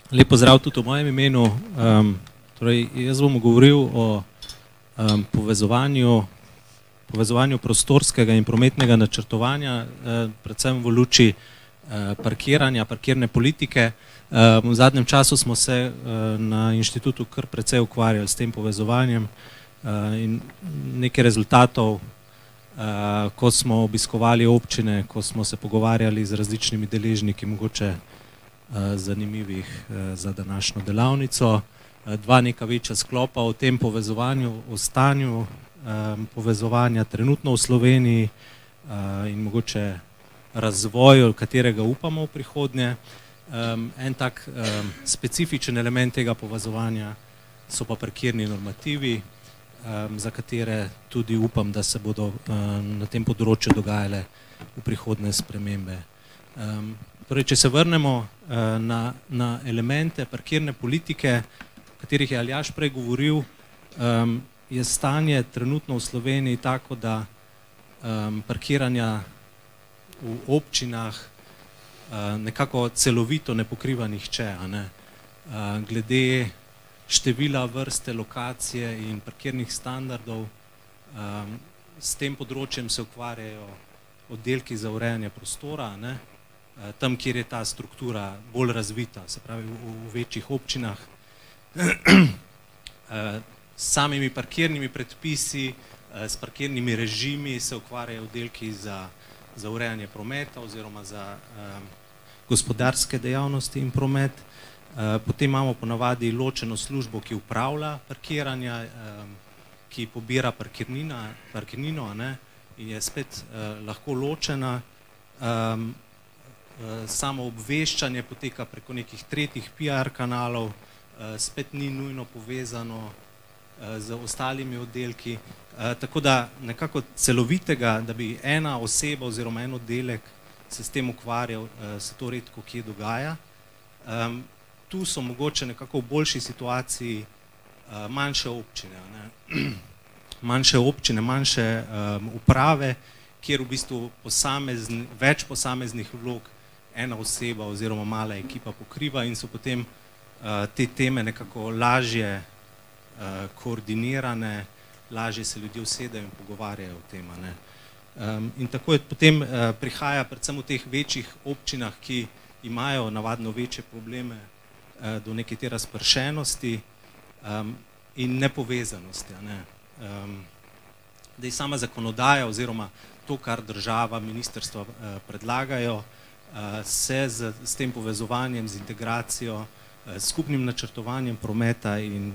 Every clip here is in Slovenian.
Lep pozdrav tudi v mojem imenu. Jaz bom govoril o povezovanju prostorskega in prometnega načrtovanja, predvsem v luči parkiranja, parkirne politike. V zadnjem času smo se na inštitutu kar precej ukvarjali s tem povezovanjem in nekaj rezultatov, ko smo obiskovali občine, ko smo se pogovarjali z različnimi deležniki, mogoče zanimivih za današnjo delavnico. Dva neka večja sklopa o tem povezovanju, o stanju povezovanja trenutno v Sloveniji in mogoče razvoju, katerega upamo v prihodnje. En tak specifičen element tega povezovanja so pa parkirni normativi, za katere tudi upam, da se bodo na tem področju dogajale v prihodnje spremembe. Torej, če se vrnemo na elemente parkirne politike, o katerih je Aljaž prej govoril, je stanje trenutno v Sloveniji tako, da parkiranja v občinah nekako celovito ne pokriva nihče. Glede števila, vrste, lokacije in parkirnih standardov, s tem področjem se ukvarjajo oddelki za urejanje prostora, tam, kjer je ta struktura bolj razvita, se pravi v večjih občinah. S samimi parkirnimi predpisi, s parkirnimi režimi se ukvarjajo oddelki za urejanje prometa oziroma za gospodarske dejavnosti in promet. Potem imamo ponavadi ločeno službo, ki upravlja parkiranja, ki pobira parkirnino in je spet lahko ločena. Samo obveščanje poteka preko nekih tretjih PR kanalov, spet ni nujno povezano z ostalimi oddelki. Tako da nekako celovitega, da bi ena oseba oziroma en oddelek se s tem ukvarjal, se to redko kje dogaja. Tu so mogoče nekako v boljši situaciji manjše občine. Manjše občine, manjše uprave, kjer v bistvu več posameznih vlog ena oseba oziroma mala ekipa pokriva in so potem te teme nekako lažje koordinirane, lažje se ljudje usedejo in pogovarjajo o tem. In tako je potem prihaja predvsem v teh večjih občinah, ki imajo navadno večje probleme do neke te razpršenosti in nepovezanosti. Da je sama zakonodaja oziroma to, kar država, ministrstva predlagajo, se s tem povezovanjem, z integracijo, skupnim načrtovanjem prometa in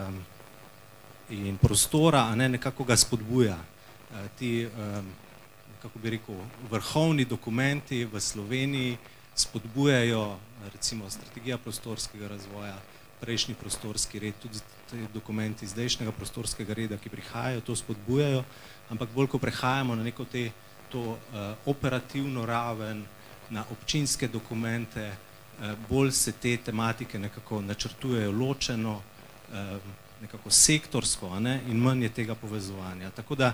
prostora, nekako ga spodbuja. Ti, kako bi rekel, vrhovni dokumenti v Sloveniji spodbujajo, recimo strategija prostorskega razvoja, prejšnji prostorski red, tudi dokumenti zdajšnjega prostorskega reda, ki prihajajo, to spodbujajo, ampak bolj, ko prehajamo na neko to operativno raven, na občinske dokumente, bolj se te tematike nekako načrtujejo ločeno, nekako sektorsko in manj je tega povezovanja. Tako da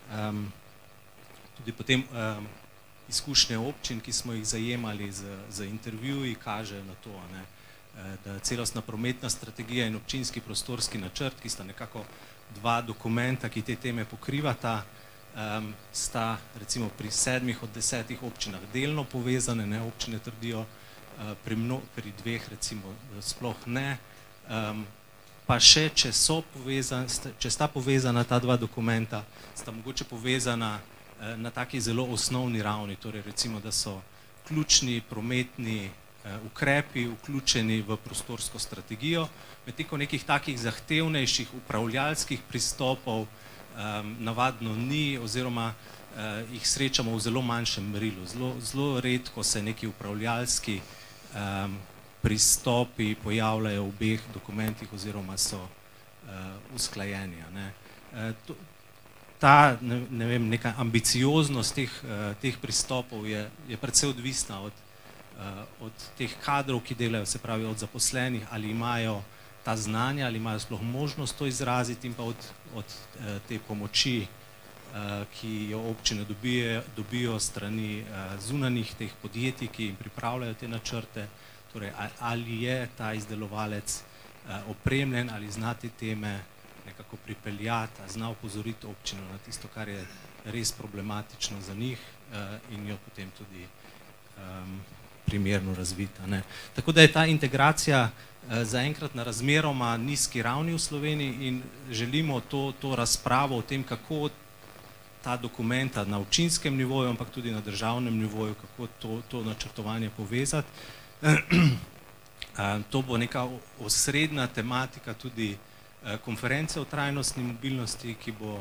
tudi potem izkušnje občin, ki smo jih zajemali z intervjuji, kažejo na to, da celostna prometna strategija in občinski prostorski načrt, ki sta nekako dva dokumenta, ki te teme pokrivata, sta recimo pri 7 od 10 občinah delno povezane, občine trdijo, pri 2 recimo sploh ne, pa še, če sta povezana ta dva dokumenta, sta mogoče povezana na taki zelo osnovni ravni, torej recimo, da so ključni prometni ukrepi vključeni v prostorsko strategijo, medtem ko nekih takih zahtevnejših upravljalskih pristopov navadno ni oziroma jih srečamo v zelo manjšem merilu. Zelo redko se neki upravljalski pristopi pojavljajo v obeh dokumentih oziroma so usklajeni. Ta neka ambicioznost teh pristopov je precej odvisna od teh kadrov, ki delajo, se pravi od zaposlenih, ali imajo ta znanja, ali imajo sploh možnost to izraziti in pa od te pomoči, ki jo občine dobijo strani zunanjih teh podjetij, ki jim pripravljajo te načrte, Torej, ali je ta izdelovalec opremljen, ali zna te teme nekako pripeljati, zna opozoriti občino na tisto, kar je res problematično za njih in jo potem tudi primerno razvita. Tako da je ta integracija zaenkrat na razmeroma nizki ravni v Sloveniji in želimo to razpravo o tem, kako ta dokumenta na občinskem nivoju, ampak tudi na državnem nivoju, kako to načrtovanje povezati. To bo neka osrednja tematika tudi konference o trajnostni mobilnosti, ki bo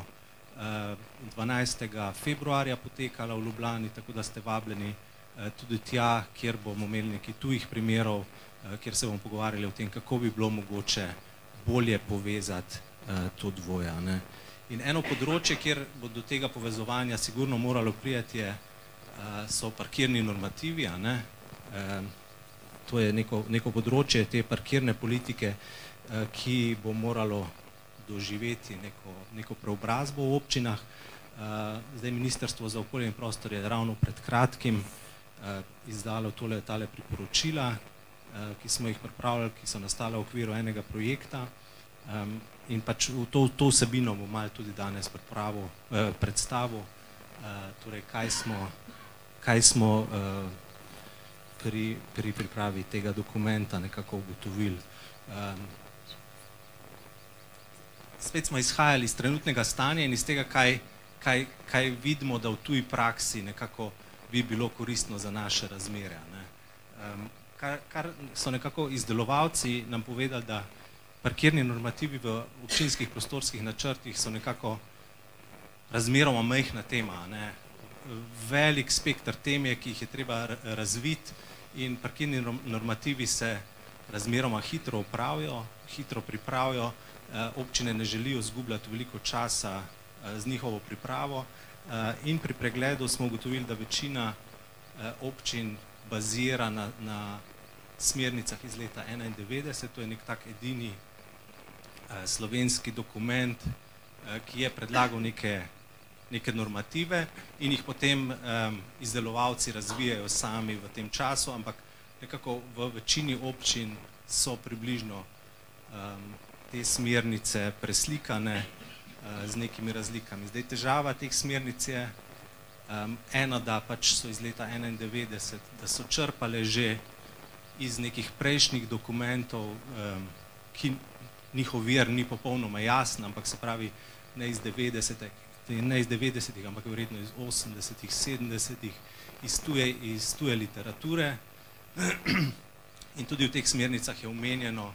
12. februarja potekala v Ljubljani, tako da ste vabljeni tudi tja, kjer bomo imeli nekaj tujih primerov, kjer se bomo pogovarjali o tem, kako bi bilo mogoče bolje povezati to dvoje. In eno področje, kjer bo do tega povezovanja sigurno moralo priti, so parkirni normativi. To je neko področje te parkirne politike, ki bo moralo doživeti neko preobrazbo v občinah. Zdaj Ministrstvo za okolje in prostor je ravno pred kratkim izdalo tale priporočila, ki smo jih pripravljali, ki so nastala v okviru enega projekta. In pač to vsebino bom malo tudi danes predstavil, torej kaj smo pri pripravi tega dokumenta nekako ugotovili. Spet smo izhajali iz trenutnega stanja in iz tega, kaj vidimo, da v tuji praksi nekako bi bilo koristno za naše razmere. Kar so nekako izdelovalci nam povedali, da parkirni normativi v občinskih prostorskih načrtih so nekako razmeroma majhna tema. Velik spektr tem je, ki jih je treba razviti in parkirni normativi se razmeroma hitro pripravijo. Občine ne želijo izgubljati veliko časa z njihovo pripravo in pri pregledu smo ugotovili, da večina občin bazira na smernicah iz leta 1991, to je nek tak edini slovenski dokument, ki je predlagal neke normative in jih potem izdelovalci razvijajo sami v tem času, ampak nekako v večini občin so približno te smernice preslikane z nekimi razlikami. Zdaj težava teh smernic je ena, da pač so iz leta 1991, da so črpale že iz nekih prejšnjih dokumentov, ki njihov vir ni popolnoma jasen, ampak se pravi ne iz 90-ih, ampak verjetno iz 80-ih, 70-ih, iz tuje literature. In tudi v teh smernicah je omenjeno,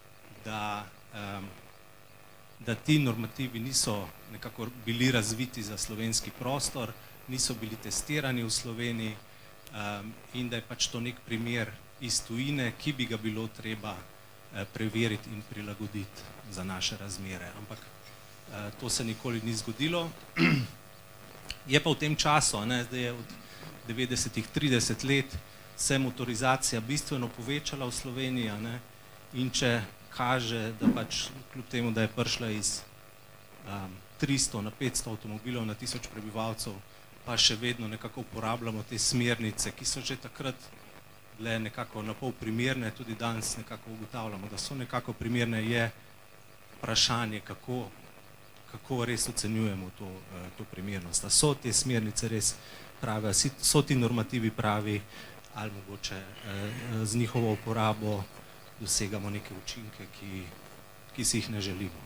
da ti normativi niso nekako bili razviti za slovenski prostor, niso bili testirani v Sloveniji in da je pač to nek primer iz tujine, ki bi ga bilo treba preveriti in prilagoditi za naše razmere. Ampak to se nikoli ni zgodilo. Je pa v tem času, zdaj je od 90-ih 30 let, se motorizacija bistveno povečala v Sloveniji in če kaže, da pač kljub temu, da je prišla iz 300 na 500 avtomobilov na 1000 prebivalcev, pa še vedno nekako uporabljamo te smernice, ki so že takrat bile nekako napol primerne, tudi danes nekako ugotavljamo, da so nekako primerne, je vprašanje, kako res ocenjujemo to primernost. Da so te smernice res prave, so ti normativi pravi, ali mogoče z njihovo uporabo dosegamo neke učinke, ki si jih ne želimo.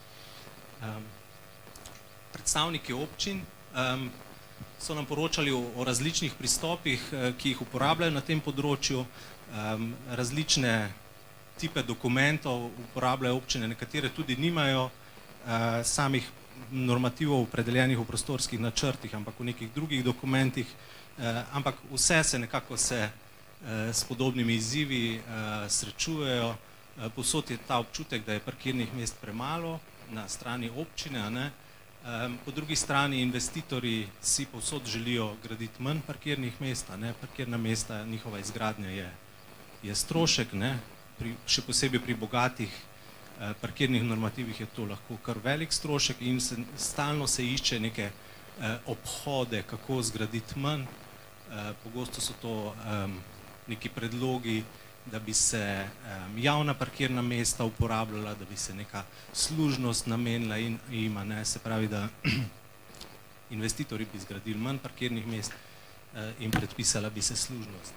Predstavniki občin so nam poročali o različnih pristopih, ki jih uporabljajo na tem področju. Različne tipe dokumentov uporabljajo občine, nekatere tudi nimajo samih normativov opredeljenih v prostorskih načrtih, ampak v nekih drugih dokumentih, ampak vse se nekako s podobnimi izzivi srečujejo. Povsod je ta občutek, da je parkirnih mest premalo na strani občine. Po drugi strani investitorji si povsod želijo graditi manj parkirnih mest. Parkirna mesta, njihova izgradnja je strošek, še posebej pri bogatih parkirnih normativih je to lahko kar velik strošek in stalno se išče neke obhode, kako zgraditi manj. Pogosto so to neki predlogi, da bi se javna parkirna mesta uporabljala, da bi se neka služnost namenila in ima, ne, se pravi, da investitorji bi zgradili manj parkirnih mest in predpisala bi se služnost.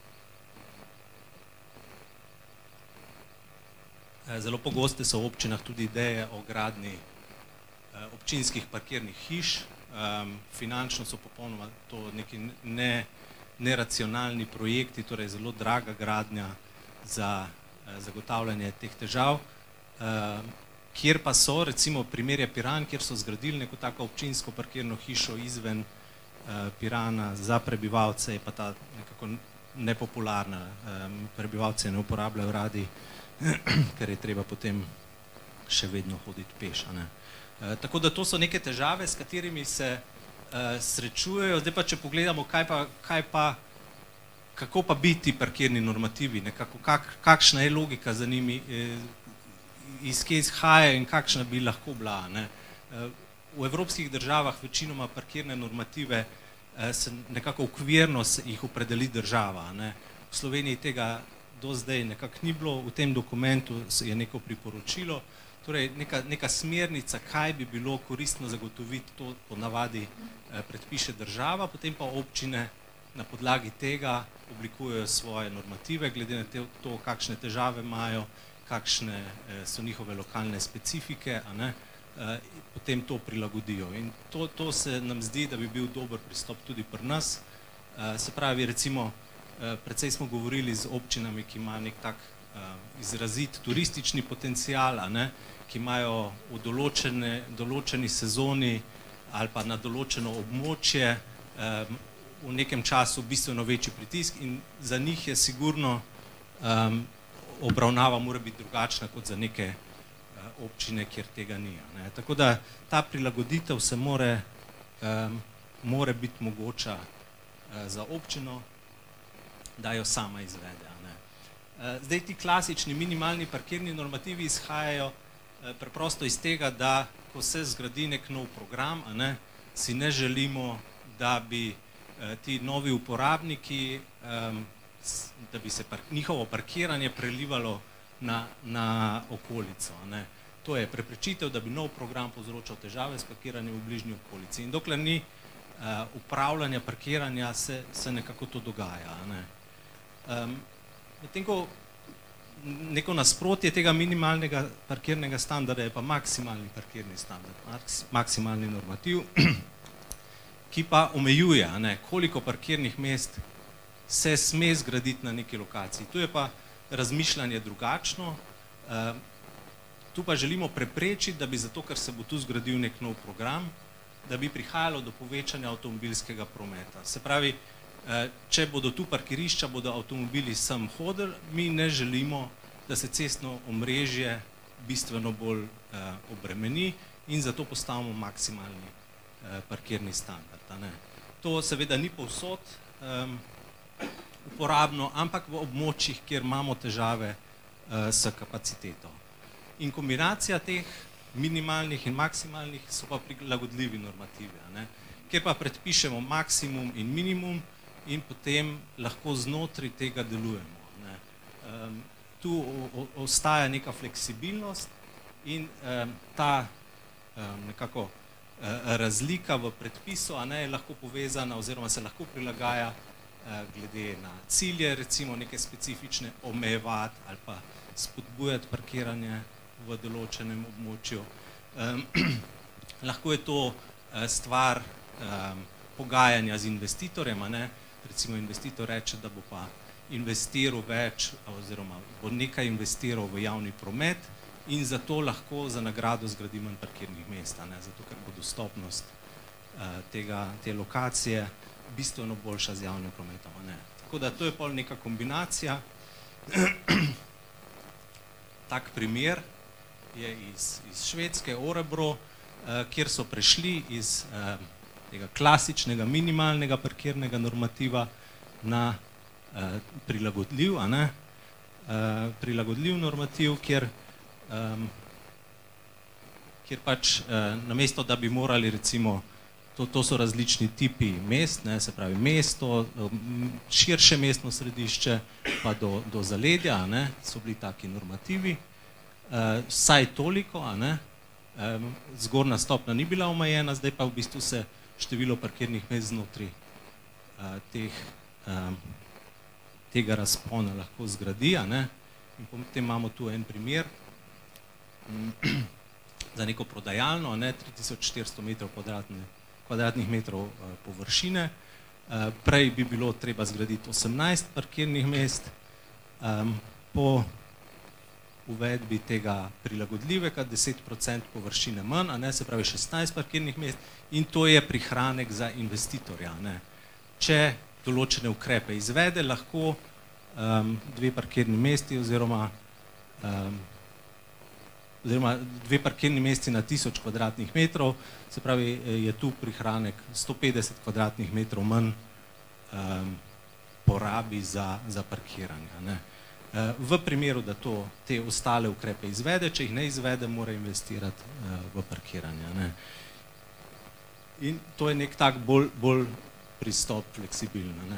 Zelo pogoste so v občinah tudi ideje o gradnji občinskih parkirnih hiš. Finančno so popolnoma to neki neracionalni projekti, torej zelo draga gradnja za zagotavljanje teh težav. Kjer pa so, recimo primer je Piran, kjer so zgradili neko tako občinsko parkirno hišo izven Pirana za prebivalce, je pa ta nekako nepopularna. Prebivalce ne uporabljajo radi, ker je treba potem še vedno hoditi peš. Tako da to so neke težave, s katerimi se srečujejo. Zdaj pa, če pogledamo, kako pa biti parkirni normativi, kakšna je logika za njimi, iz kje izhaja in kakšna bi lahko bila. V evropskih državah večinoma parkirne normative se nekako okvirno jih opredeli država. V Sloveniji tega do zdaj nekako ni bilo, v tem dokumentu je neko priporočilo, torej neka smernica, kaj bi bilo koristno zagotoviti, to ponavadi predpiše država, potem pa občine na podlagi tega oblikujejo svoje normative, glede na to, kakšne težave imajo, kakšne so njihove lokalne specifike, potem to prilagodijo. In to se nam zdi, da bi bil dober pristop tudi pri nas. Se pravi, recimo, precej smo govorili z občinami, ki imajo nek tak izrazit turistični potencial, ki imajo v določeni sezoni ali pa na določeno območje v nekem času bistveno večji pritisk in za njih je sigurno obravnava mora biti drugačna kot za neke občine, kjer tega ni. Tako da ta prilagoditev se more biti mogoča za občino, da jo sama izvede. Zdaj ti klasični minimalni parkirni normativi izhajajo preprosto iz tega, da ko se zgradi nek nov program, si ne želimo, da bi ti novi uporabniki, da bi se njihovo parkiranje prelivalo na okolico. To je preprečitev, da bi nov program povzročal težave s parkiranjem v bližnji okolici. In dokler ni upravljanja parkiranja, se nekako to dogaja. Medtem ko neko nasprotje tega minimalnega parkirnega standarda je pa maksimalni parkirni standard, maksimalni normativ, ki pa omejuje, koliko parkirnih mest se sme zgraditi na neki lokaciji. Tu je pa razmišljanje drugačno. Tu pa želimo preprečiti, da bi zato, ker se bo tu zgradil nek nov program, da bi prihajalo do povečanja avtomobilskega prometa. Se pravi, če bodo tu parkirišča, bodo avtomobili sem hodili, mi ne želimo, da se cestno omrežje bistveno bolj obremeni in zato postavimo maksimalni parkirni standard. To seveda ni povsod uporabno, ampak v območjih, kjer imamo težave s kapaciteto. In kombinacija teh minimalnih in maksimalnih so pa prilagodljivi normativi, kjer pa predpišemo maksimum in minimum in potem lahko znotraj tega delujemo. Tu ostaja neka fleksibilnost in ta nekako razlika v predpisu je lahko povezana oziroma se lahko prilagaja glede na cilje, recimo neke specifične omejevati ali pa spodbujati parkiranje v določenem območju. Lahko je to stvar pogajanja z investitorjem, recimo investitor reče, da bo pa investiral več oziroma bo nekaj investiral v javni promet in zato lahko za nagrado zgradi manj parkirnih mest, zato ker bo dostopnost te lokacije bistveno boljša z javnim prometom. Tako da to je pol neka kombinacija. Tak primer je iz Švedske, Örebro, kjer so prešli iz tega klasičnega minimalnega parkirnega normativa na prilagodljiv normativ, kjer pač namesto, da bi morali recimo To so različni tipi mest, se pravi mesto, širše mestno središče, pa do zaledja, so bili taki normativi. Vsaj toliko, zgornja stopnja ni bila omejena, zdaj pa v bistvu se število parkirnih mest znotraj tega razpona lahko zgradi. In potem imamo tu en primer za neko prodajalno, 3400 metrov kvadratnih metrov površine. Prej bi bilo treba zgraditi 18 parkirnih mest, po uvedbi tega prilagodljivega 10% površine manj, se pravi 16 parkirnih mest, in to je prihranek za investitorja. Če določene ukrepe izvede, lahko dve parkirni mesti oziroma dve parkirni mesti na 1000 kvadratnih metrov, se pravi, je tu prihranek 150 kvadratnih metrov manj porabi za parkiranje. V primeru, da te ostale ukrepe izvede, če jih ne izvede, mora investirati v parkiranje. In to je nek tak bolj pristop fleksibilno.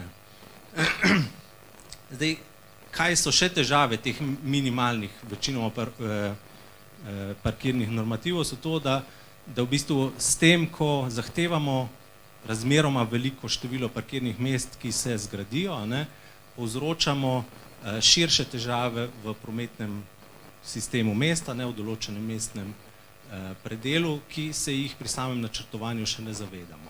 Zdaj, kaj so še težave teh minimalnih, večinoma parkirnih normativov, so to, da v bistvu s tem, ko zahtevamo razmeroma veliko število parkirnih mest, ki se zgradijo, povzročamo širše težave v prometnem sistemu mesta, v določenem mestnem predelu, ki se jih pri samem načrtovanju še ne zavedamo.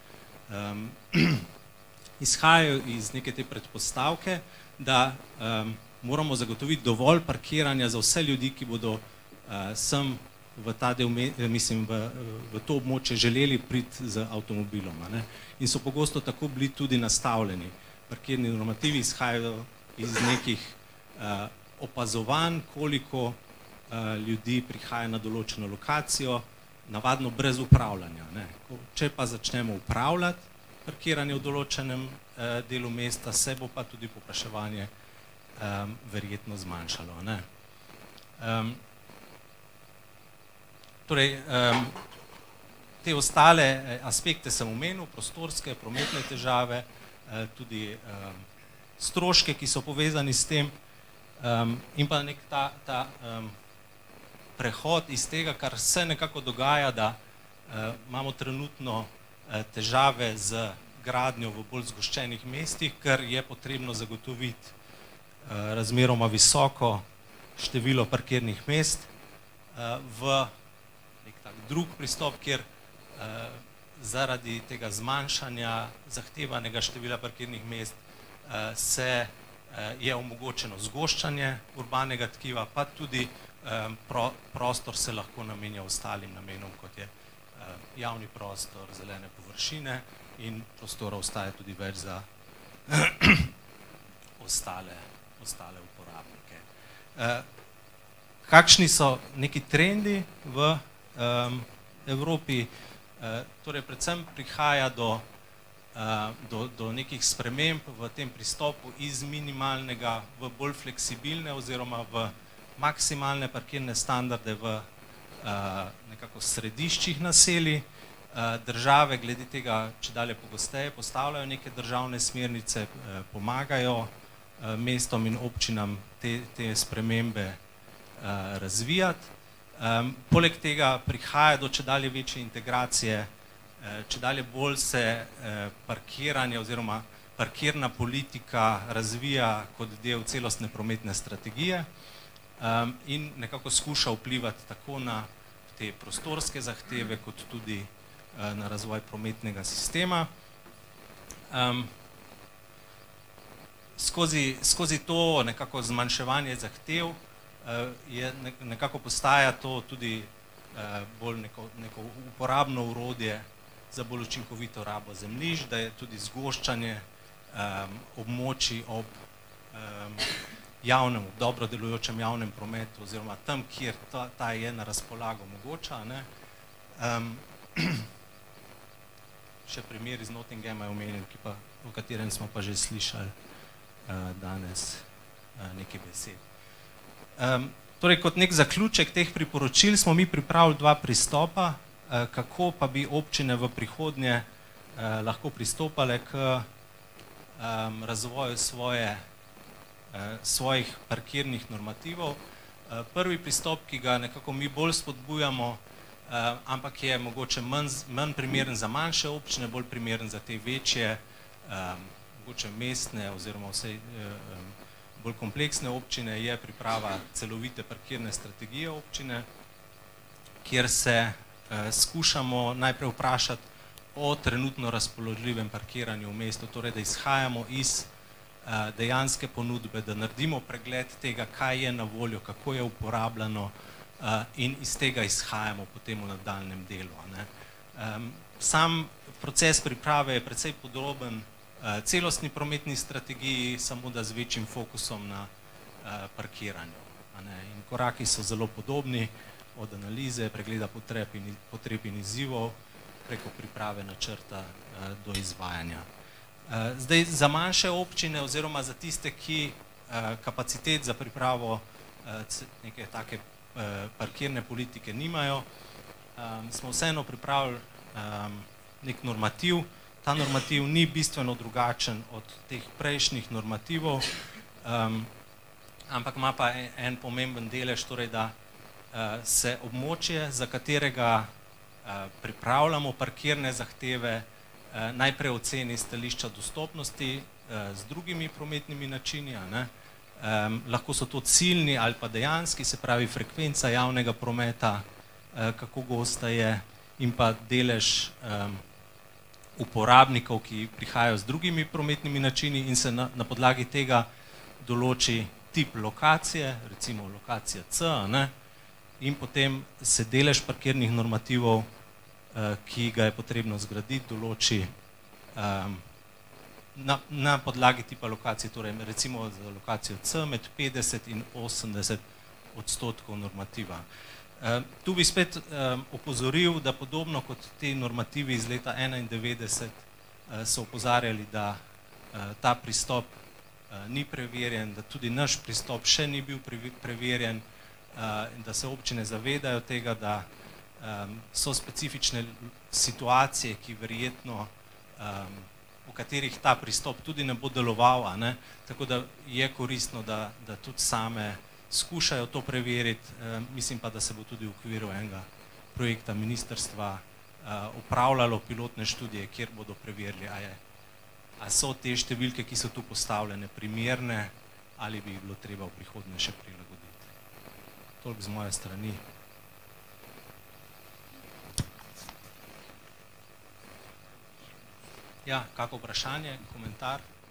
Izhajajo iz neke te predpostavke, da moramo zagotoviti dovolj parkiranja za vse ljudi, ki bodo sem v ta del, mislim, v to območje želeli priti z avtomobilom. In so pogosto tako bili tudi nastavljeni. Parkirni normativi izhajajo iz nekih opazovanj, koliko ljudi prihaja na določeno lokacijo, navadno brez upravljanja. Če pa začnemo upravljati parkiranje v določenem delu mesta, se bo pa tudi povpraševanje verjetno zmanjšalo. Torej, te ostale aspekte sem omenil, prostorske, prometne težave, tudi stroške, ki so povezani s tem, in pa nek ta prehod iz tega, kar se nekako dogaja, da imamo trenutno težave z gradnjo v bolj zgoščenih mestih, ker je potrebno zagotoviti razmeroma visoko število parkirnih mest v nek tak drug pristop, kjer zaradi tega zmanjšanja zahtevanega števila parkirnih mest je omogočeno zgoščanje urbanega tkiva, pa tudi prostor se lahko namenja ostalim namenom, kot je javni prostor, zelene površine, in prostora ostaja tudi več za ostale uporabnike. Kakšni so neki trendi v Evropi? Torej, predvsem prihaja do nekih sprememb v tem pristopu iz minimalnega v bolj fleksibilne oziroma v maksimalne parkirne standarde v nekako središčih naselij. Države glede tega čedalje pogosteje postavljajo neke državne smernice, pomagajo mestom in občinam te spremembe razvijati. Poleg tega prihaja do čedalje večje integracije, čedalje bolj se parkiranje oziroma parkirna politika razvija kot del celostne prometne strategije in nekako skuša vplivati tako na te prostorske zahteve, kot tudi na razvoj prometnega sistema. Skozi to nekako zmanjševanje zahtev nekako postaja to tudi bolj neko uporabno orodje za bolj učinkovito rabo zemljišč, da je tudi zgoščanje območij ob javnem, dobro delujočem javnem prometu oziroma tam, kjer ta je na razpolago mogoča. Še primer iz Nottinghama je omenjen, o katerem smo pa že slišali danes nekaj besed. Torej, kot nek zaključek teh priporočil smo mi pripravili dva pristopa. kako pa bi občine v prihodnje lahko pristopale k razvoju svojih parkirnih normativov. Prvi pristop, ki ga nekako mi bolj spodbujamo, ampak je mogoče manj primeren za manjše občine, bolj primeren za te večje, mogoče mestne oziroma vse bolj kompleksne občine, je priprava celovite parkirne strategije občine, kjer se skušamo najprej vprašati o trenutno razpoložljivem parkiranju v mestu, torej da izhajamo iz dejanske ponudbe, da naredimo pregled tega, kaj je na voljo, kako je uporabljeno in iz tega izhajamo potem v nadaljnjem delu. Sam proces priprave je precej podroben celostni prometni strategiji, samo da z večjim fokusom na parkiranju. In koraki so zelo podobni, od analize, pregleda potreb in izzivov, preko priprave načrta do izvajanja. Zdaj, za manjše občine oziroma za tiste, ki kapacitet za pripravo neke take parkirne politike nimajo, smo vseeno pripravili nek normativ. Ta normativ ni bistveno drugačen od teh prejšnjih normativov, ampak ima pa en pomemben delež, torej da se območje, za katerega pripravljamo parkirne zahteve, najprej oceni stališča dostopnosti z drugimi prometnimi načini. Lahko so to ciljni ali pa dejanski, se pravi frekvenca javnega prometa, kako gosta je, in pa delež uporabnikov, ki prihajajo z drugimi prometnimi načini, in se na podlagi tega določi tip lokacije, recimo lokacija C, in potem se delež parkirnih normativov, ki ga je potrebno zgraditi, določi na podlagi tipa lokacije, torej recimo za lokacijo C med 50 in 80% normativa. Tu bi spet opozoril, da podobno kot te normativi iz leta 1991 so opozarjali, da ta pristop ni preverjen, da tudi naš pristop še ni bil preverjen, da se občine zavedajo tega, da so specifične situacije, ki verjetno, v katerih ta pristop tudi ne bo deloval, tako da je koristno, da tudi same skušajo to preveriti. Mislim pa, da se bo tudi v okviru enega projekta ministrstva opravljalo pilotne študije, kjer bodo preverili, a so te številke, ki so tu postavljene, primerne, ali bi jih bilo treba v prihodnje še prilagoditi. Toliko z moje strani. Ja, kako vprašanje, komentar?